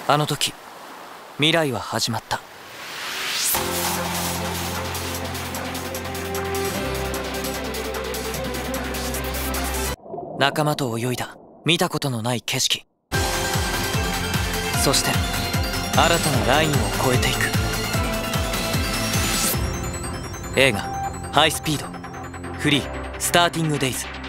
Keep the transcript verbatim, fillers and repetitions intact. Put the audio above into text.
あの時未来は始まった。仲間と泳いだ見たことのない景色、そして新たなラインを越えていく。映画「ハイスピードフリースターティングデイズ」。